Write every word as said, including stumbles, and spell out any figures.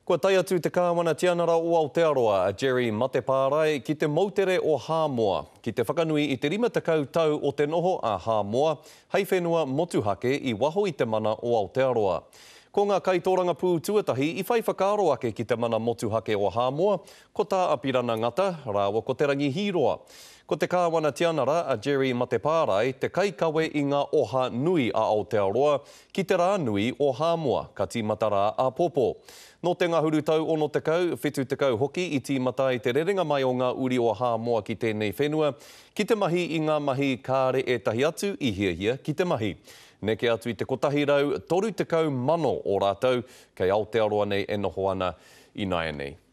Kua tai atu te kāwana tianara o Aotearoa a Jerry Mataparae ki te mautere o Samoa. Ki te whakanui i te rima tekau tau o te noho a Samoa, hei whenua motuhake i waho i te mana o Aotearoa. Ko ngā kaitōranga pū tuatahi i whai whakaaro ake ki te mana motuhake o Samoa, ko tā apirana ngata, rāua ko te rangi hiroa. Ko te kāwana tianara a Jerry Mataparae, te kaikawe i ngā oha nui a Aotearoa ki te rā nui o Samoa, ka tīmata rā a Popo. No te ngahuru tau ono te kau, whetu te kau hoki i tīmata i te rerenga mai o ngā uri o Samoa ki tēnei whenua, ki te mahi i ngā mahi kāre e tahi atu i hia hia ki te mahi. Neke atu i te kotahi rau, toru te kau mano o rātou, kei Aotearoa nei e noho ana i nai nei.